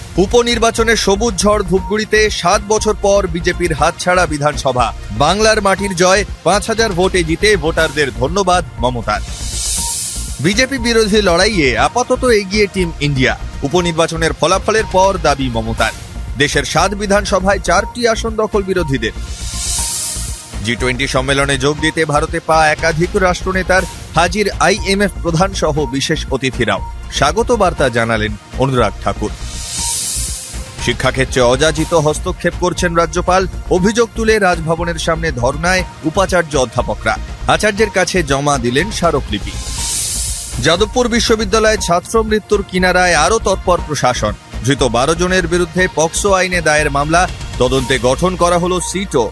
উপনির্বাচনে সবুজ ঝড় ধূপগুড়িতে 7 বছর পর বিজেপির হাতছাড়া বিধানসভা। বাংলার মাটির জয়, 5000 ভোটে জিতে ভোটারদের ধন্যবাদ মমতার। বিজেপি বিরোধী লড়াইয়ে আপাতত এগিয়ে টিম ইন্ডিয়া। উপনির্বাচনের ফলাফলের পর দাবি মমতার। দেশের 7 বিধানসভায় 4টি আসন দখল বিরোধীদের। G20 সম্মেলনে যোগ দিতে ভারতে পা একাধিক রাষ্ট্রনেতার। হাজির IMF প্রধান সহ বিশেষ অতিথিরাও। স্বাগত বার্তা জানালেন অনুরাগ ঠাকুর। শিক্ষাক্ষেত্রে অযাচিত হস্তক্ষেপ করছেন রাজ্যপাল। অভিযোগ তুলে রাজভবনের সামনে ধর্নায় উপাচার্য অধ্যাপকরা। আচার্যের কাছে জমা দিলেন স্মারকলিপি। যাদবপুর বিশ্ববিদ্যালয়ে ছাত্র মৃত্যুর কিনারায় আরও তৎপর প্রশাসন। ধৃত 12 জনের বিরুদ্ধে পক্সো আইনে দায়ের মামলা। তদন্তে গঠন করা হলো সিটও।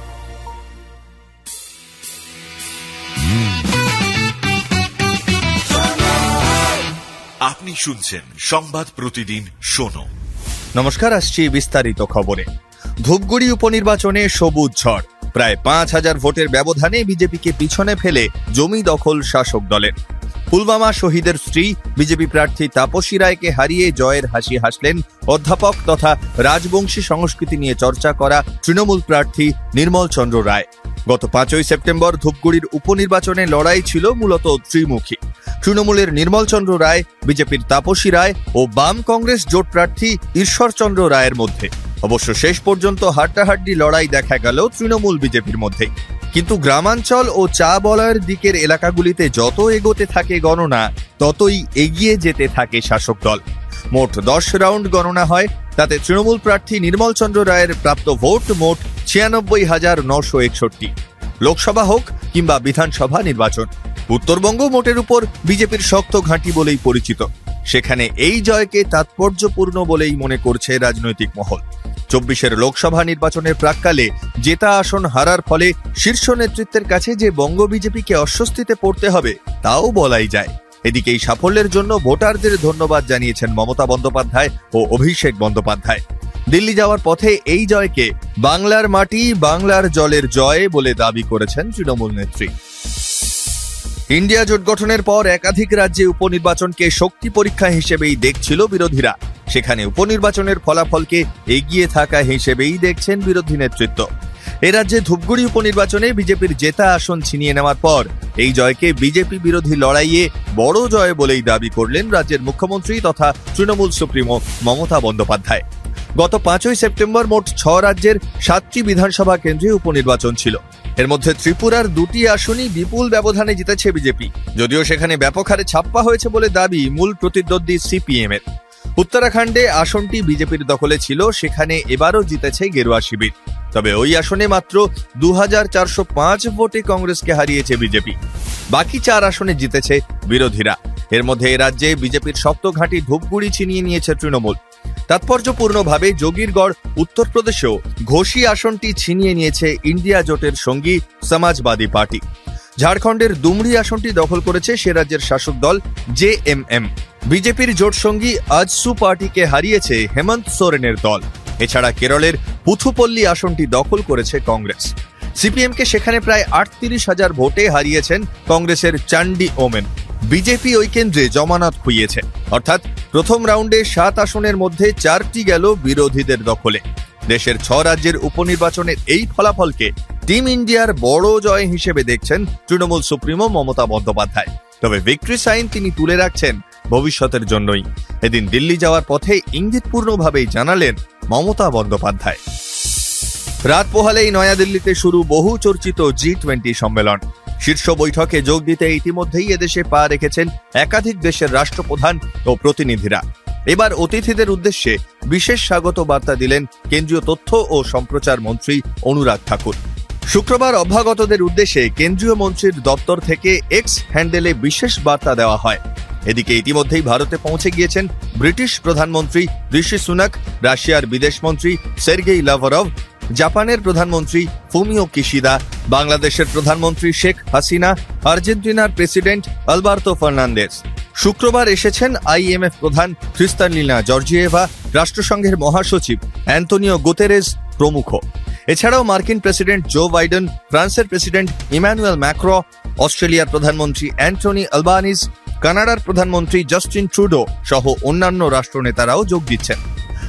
আপনি শুনছেন সংবাদ প্রতিদিন শোনো। নমস্কার, আসছি বিস্তারিত খবরে। ধূপগুড়ি উপনির্বাচনে সবুজ ঝড়। প্রায় 5000 ভোটের ব্যবধানে বিজেপিকে পিছনে ফেলে জমি দখল শাসক দলের। পুলওয়ামা শহীদের স্ত্রী বিজেপি প্রার্থী তাপসী রায়কে হারিয়ে জয়ের হাসি হাসলেন অধ্যাপক তথা রাজবংশী সংস্কৃতি নিয়ে চর্চা করা তৃণমূল প্রার্থী নির্মল চন্দ্র রায়। গত 5ই সেপ্টেম্বর ধূপগুড়ির উপনির্বাচনে লড়াই ছিল মূলত ত্রিমুখী। তৃণমূলের নির্মল চন্দ্র রায়, বিজেপির তাপসী রায় ও বাম কংগ্রেস জোট প্রার্থী ঈশ্বরচন্দ্র রায়ের মধ্যে। অবশ্য শেষ পর্যন্ত হাড্ডাহাড্ডি লড়াই দেখা গেল তৃণমূল বিজেপির মধ্যেই। কিন্তু গ্রামাঞ্চল ও চা বলয়ের দিকের এলাকাগুলিতে যত এগোতে থাকে গণনা, ততই এগিয়ে যেতে থাকে শাসক দল। মোট 10 রাউন্ড গণনা হয়। তাতে তৃণমূল প্রার্থী নির্মল চন্দ্র রায়ের প্রাপ্ত ভোট মোট 96,961। লোকসভা হোক কিংবা বিধানসভা নির্বাচন, উত্তরবঙ্গ মোটের উপর বিজেপির শক্ত ঘাঁটি বলেই পরিচিত। সেখানে এই জয়কে তাৎপর্যপূর্ণ বলেই মনে করছে রাজনৈতিক মহল। 24-এর লোকসভা নির্বাচনের প্রাক্কালে জেতা আসন হারার ফলে শীর্ষ নেতৃত্বের কাছে যে বঙ্গ বিজেপিকে অস্বস্তিতে পড়তে হবে তাও বলাই যায়। এদিকে এই সাফল্যের জন্য ভোটারদের ধন্যবাদ জানিয়েছেন মমতা বন্দ্যোপাধ্যায় ও অভিষেক বন্দ্যোপাধ্যায়। দিল্লি যাওয়ার পথে এই জয়কে বাংলার মাটি, বাংলার জলের জয় বলে দাবি করেছেন তৃণমূল নেত্রী। ইন্ডিয়া জোট গঠনের পর একাধিক রাজ্যে উপনির্বাচনকে শক্তি পরীক্ষা হিসেবেই দেখছিল বিরোধীরা। সেখানে উপনির্বাচনের ফলাফলকে এগিয়ে থাকা হিসেবেই দেখছেন বিরোধী নেতৃত্ব। এ রাজ্যে ধূপগুড়ি উপনির্বাচনে বিজেপির জেতা আসন ছিনিয়ে নেওয়ার পর এই জয়কে বিজেপি বিরোধী লড়াইয়ে বড় জয় বলেই দাবি করলেন রাজ্যের মুখ্যমন্ত্রী তথা তৃণমূল সুপ্রিমো মমতা বন্দ্যোপাধ্যায়। গত 5ই সেপ্টেম্বর মোট 6 রাজ্যের 7টি বিধানসভা কেন্দ্রে উপনির্বাচন ছিল। এর মধ্যে ত্রিপুরার 2টি আসনই বিপুল ব্যবধানে জিতেছে বিজেপি, যদিও সেখানে ব্যাপক হারে ছাপ্পা হয়েছে বলে দাবি মূল প্রতিদ্বন্দ্বী CPM এর। উত্তরাখণ্ডে আসনটি বিজেপির দখলে ছিল, সেখানে এবারও জিতেছে গেরুয়া শিবির। তবে ওই আসনে মাত্র 2405 ভোটে কংগ্রেসকে হারিয়েছে বিজেপি। বাকি 4 আসনে জিতেছে বিরোধীরা। এর মধ্যে এ রাজ্যে বিজেপির শক্ত ঘাঁটি ধূপগুড়ি ছিনিয়ে নিয়েছে তৃণমূল। তাৎপর্যপূর্ণভাবে যোগীরগড় উত্তরপ্রদেশেও ঘোষী আসনটি ছিনিয়ে নিয়েছে ইন্ডিয়া জোটের সঙ্গী সমাজবাদী পার্টি। ঝাড়খণ্ডের ডুমরি আসনটি দখল করেছে সে রাজ্যের শাসক দল JMM। বিজেপির জোট সঙ্গী আজসু পার্টিকে হারিয়েছে হেমন্ত সোরেনের দল। এছাড়া কেরলের পুথুপল্লী আসনটি দখল করেছে কংগ্রেস। CPM-কে সেখানে প্রায় 38,000 ভোটে হারিয়েছেন কংগ্রেসের চান্ডি ওমেন। বিজেপি ওই কেন্দ্রে জমানত খুইয়েছে, অর্থাৎ প্রথম রাউন্ডে 7 আসনের মধ্যে 4টি গেল বিরোধীদের দখলে। দেশের 6 রাজ্যের উপনির্বাচনের এই ফলাফলকে টিম ইন্ডিয়ার বড় জয় হিসেবে দেখছেন তৃণমূল সুপ্রিমো মমতা বন্দ্যোপাধ্যায়। তবে ভিক্টরি সাইন তিনি তুলে রাখছেন ভবিষ্যতের জন্যই। এদিন দিল্লি যাওয়ার পথে ইঙ্গিতপূর্ণভাবেই জানালেন মমতা বন্দ্যোপাধ্যায়। রাত পোহালেই নয়াদিল্লিতে শুরু বহু চর্চিত G20 সম্মেলন। শীর্ষ বৈঠকে যোগ দিতে ইতিমধ্যেই এদেশে পা রেখেছেন একাধিক দেশের রাষ্ট্রপ্রধান ও প্রতিনিধিরা। এবার অতিথিদের উদ্দেশ্যে বিশেষ স্বাগত বার্তা দিলেন কেন্দ্রীয় তথ্য ও সম্প্রচার মন্ত্রী অনুরাগ ঠাকুর। শুক্রবার অভ্যাগতদের উদ্দেশ্যে কেন্দ্রীয় মন্ত্রীর দপ্তর থেকে এক্স হ্যান্ডেলে বিশেষ বার্তা দেওয়া হয়। এদিকে ইতিমধ্যেই ভারতে পৌঁছে গিয়েছেন ব্রিটিশ প্রধানমন্ত্রী ঋষি সুনাক, রাশিয়ার বিদেশমন্ত্রী সের্গেই লাভরভ, জাপানের প্রধানমন্ত্রী ফুমিও কিশিদা, বাংলাদেশের প্রধানমন্ত্রী শেখ হাসিনা, আর্জেন্টিনার প্রেসিডেন্ট আলবার্তো ফার্নান্দেজ। শুক্রবার এসেছেন IMF প্রধান ক্রিস্টালিনা জর্জিয়েভা, রাষ্ট্রসংঘের মহাসচিব অ্যান্টোনিও গুতেরেস প্রমুখ। এছাড়াও মার্কিন প্রেসিডেন্ট জো বাইডেন, ফ্রান্সের প্রেসিডেন্ট ইমানুয়েল ম্যাক্রো, অস্ট্রেলিয়ার প্রধানমন্ত্রী অ্যান্টনি আলবানিজ, কানাডার প্রধানমন্ত্রী জাস্টিন ট্রুডো সহ অন্যান্য রাষ্ট্রনেতারাও যোগ দিচ্ছেন।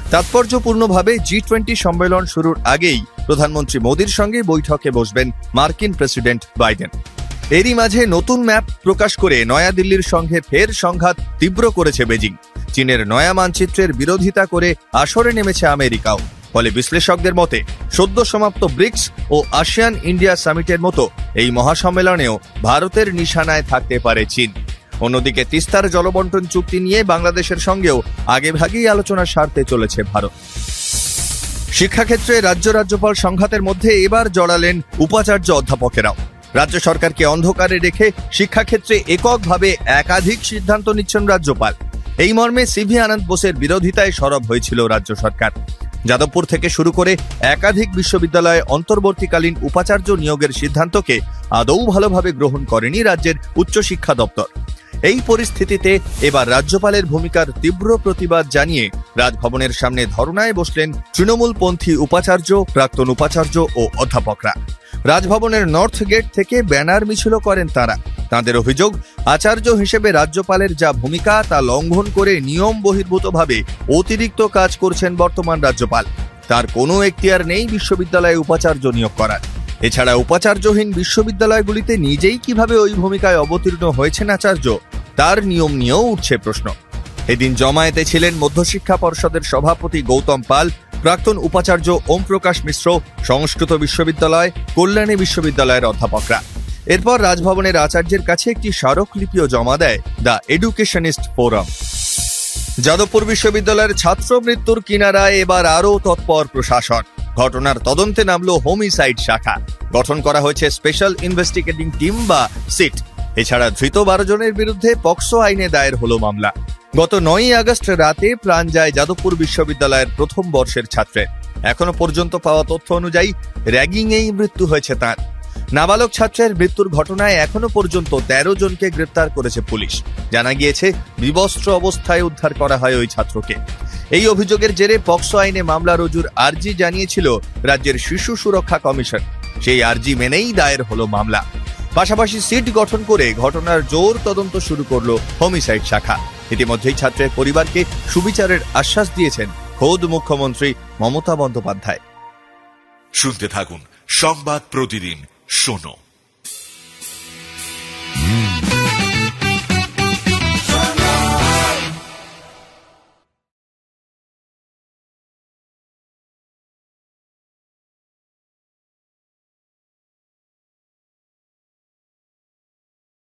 তাৎপর্যপূর্ণভাবে G20 সম্মেলন শুরুর আগেই প্রধানমন্ত্রী মোদীর সঙ্গে বৈঠকে বসবেন মার্কিন প্রেসিডেন্ট বাইডেন। এরই মাঝে নতুন ম্যাপ প্রকাশ করে নয়াদিল্লির সঙ্গে ফের সংঘাত তীব্র করেছে বেজিং। চীনের নয়া মানচিত্রের বিরোধিতা করে আসরে নেমেছে আমেরিকাও। ফলে বিশ্লেষকদের মতে সদ্য সমাপ্ত ব্রিক্স ও আসিয়ান ইন্ডিয়া সামিটের মতো এই মহাসম্মেলনেও ভারতের নিশানায় থাকতে পারে চীন। অন্যদিকে তিস্তার জলবন্টন চুক্তি নিয়ে বাংলাদেশের সঙ্গেও আগেভাগেই আলোচনা সারতে চলেছে ভারত। শিক্ষাক্ষেত্রে রাজ্যপাল সংঘাতের মধ্যে এবার জড়ালেন উপাচার্য অধ্যাপকেরাও। রাজ্য সরকারকে অন্ধকারে রেখে শিক্ষাক্ষেত্রে এককভাবে একাধিক সিদ্ধান্ত নিচ্ছেন রাজ্যপাল। এই মর্মে সিভি আনন্দ বোসের বিরোধিতায় সরব হয়েছিল রাজ্য সরকার। যাদবপুর থেকে শুরু করে একাধিক বিশ্ববিদ্যালয়ে অন্তর্বর্তীকালীন উপাচার্য নিয়োগের সিদ্ধান্তকে আদৌ ভালোভাবে গ্রহণ করেনি রাজ্যের উচ্চশিক্ষা দপ্তর। এই পরিস্থিতিতে এবার রাজ্যপালের ভূমিকার তীব্র প্রতিবাদ জানিয়ে রাজভবনের সামনে ধর্নায় বসলেন তৃণমূলপন্থী উপাচার্য, প্রাক্তন উপাচার্য ও অধ্যাপকরা। রাজভবনের নর্থ গেট থেকে ব্যানার মিছিল করেন তারা। তাদের অভিযোগ, আচার্য হিসেবে রাজ্যপালের যা ভূমিকা তা লঙ্ঘন করে নিয়ম বহির্ভূতভাবে অতিরিক্ত কাজ করছেন বর্তমান রাজ্যপাল। তার কোনো এখতিয়ার নেই বিশ্ববিদ্যালয়ে উপাচার্য নিয়োগ করার। এছাড়া উপাচার্যহীন বিশ্ববিদ্যালয়গুলিতে নিজেই কিভাবে ওই ভূমিকায় অবতীর্ণ হয়েছেন আচার্য, তার নিয়ম নিয়েও উঠছে প্রশ্ন। এদিন জমায়েতে ছিলেন মধ্যশিক্ষা পর্ষদের সভাপতি গৌতম পাল, প্রাক্তন উপাচার্য ওম প্রকাশ মিশ্র, সংস্কৃত বিশ্ববিদ্যালয়, কল্যাণী বিশ্ববিদ্যালয়ের অধ্যাপকরা। এরপর রাজভবনের আচার্যের কাছে একটি স্মারকলিপিও জমা দেয় দ্য এডুকেশনিস্ট ফোরাম। যাদবপুর বিশ্ববিদ্যালয়ের ছাত্র মৃত্যুর কিনারায় এবার আরও তৎপর প্রশাসন। ঘটনার তদন্তে নামল হোমিসাইড শাখা। গঠন করা হয়েছে স্পেশাল ইনভেস্টিগেটিং টিম বা সিট। এছাড়া ধৃত 12 জনের বিরুদ্ধে পক্সো আইনে দায়ের হলো মামলা। গত 9 আগস্ট রাতে প্রাণ যায় যাদবপুর বিশ্ববিদ্যালয়ের প্রথম বর্ষের ছাত্রের। এখনো পর্যন্ত পাওয়া তথ্য অনুযায়ী র্যাগিংয়েই মৃত্যু হয়েছে তাঁর। নাবালক ছাত্রের মৃত্যুর ঘটনায় এখনো পর্যন্ত 13 জনকে গ্রেপ্তার করেছে পুলিশ। জানা গিয়েছে বিবস্ত্র অবস্থায় উদ্ধার করা হয় ওই ছাত্রকে। এই অভিযোগের জেরে পক্সো আইনে মামলা রুজুর আর্জি জানিয়েছিল রাজ্যের শিশু সুরক্ষা কমিশন। সেই আর্জি মেনেই দায়ের হলো মামলা। পাশাপাশি সিট গঠন করে ঘটনার জোর তদন্ত শুরু করলো হোমিসাইড শাখা। ইতিমধ্যেই ছাত্রের পরিবারকে সুবিচারের আশ্বাস দিয়েছেন খোদ মুখ্যমন্ত্রী মমতা বন্দ্যোপাধ্যায়। শুনতে থাকুন সংবাদ প্রতিদিন শোনো।